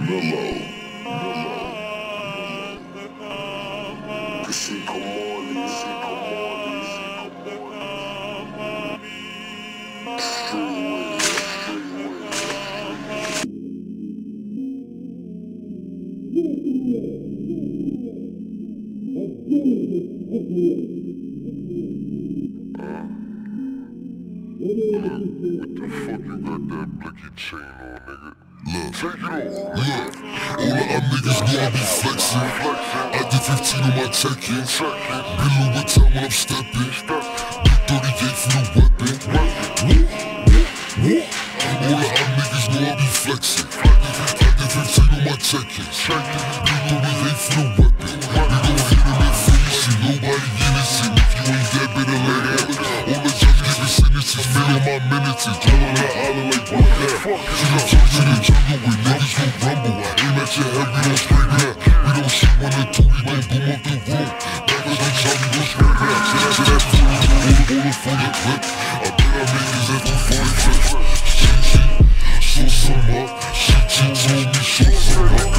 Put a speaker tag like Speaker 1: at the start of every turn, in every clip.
Speaker 1: Mellow. See, come on, What the fuck you got that blicky chain on, nigga? Look, take it on. Look, all of our niggas know I be flexing. I did 15 on my check-in. Been low with time when I'm stepping. Big 38 for the weapon. All of our niggas know I be flexing. I did 15 on my check-in. Big 38 for the weapon. We gon' hit them in face. Nobody innocent. If you ain't dead, better lay down. All the judge giving sentences. Fill on my minutes. Drawing that holler like what that. To the jungle where niggas gon' rumble. Aim at your head, we don't spray that. We don't shoot 1 or 2, we gon' boom up the room. Backers on top, we gon' spray that. To that foot, hold it for the clip. I bet I make this after 40 trips. Show some up. She told me show some up.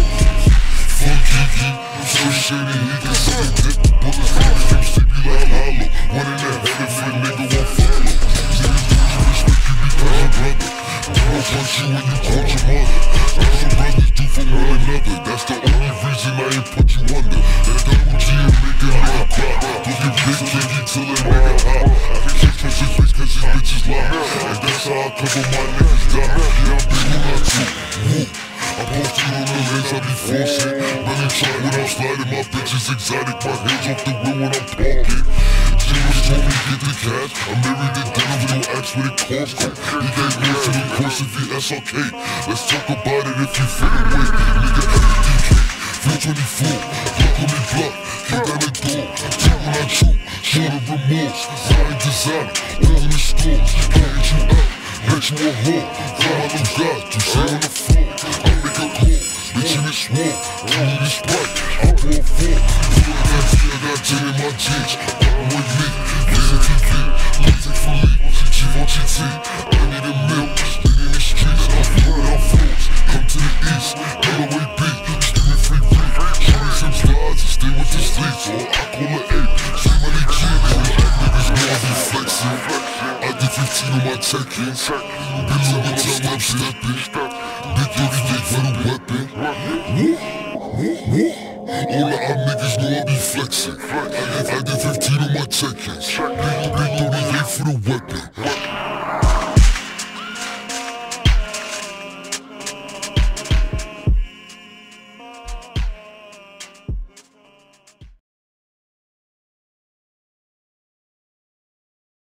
Speaker 1: Fuck Kiki, so shady, he can suck a dick. Bullets coming from sleepy like hollow. One in the head if a nigga won't follow. Niggas lose your respect, you become your brother. I'll punch you when you call your mother. That's what brothers do for one another. That's the only reason I ain't put you under. That double G and make a nigga cry. Don't get big kinky till a nigga hot. I can kick from 6 ways cause these bitches lie. And that's how I cover my niggas die. Yeah, I'm big when I do. Woo. I post you on the lens, I be forcing. Running shot when I'm sliding, my bitches exotic. My hands off the wheel when I'm talking. James told me get the cash. I'm married to dinner, we don't ask what it costs. He gave me to the course if he SRK. Let's talk about it if you feel away. Nigga FDK, 424. Block on me block, kick down the door. Talk when I choke, short of remorse. Flying designer, all in the stores. Getting you out, bet you a whore. Follow God, you say on the floor. I make a call, bitch in this war. Rolling this Sprite, I pour a four. Put a got tea, I got gin in my jeans. I'm with me, listen to me. Music for me, Givenchy tea. I need a meal, stay in the streets. I'm flying out floors, come to the east. LOAB, screaming free beat. Shooting some stars, stay with the streets. Or I call a 8, see money G. All the niggas know I be flexing. I did 15 on my check-in. Been low with time when I'm stepping. Big 38 for the weapon. All of our niggas know I be flexing. I did 15 on my check-ins. Big 38 for the weapon.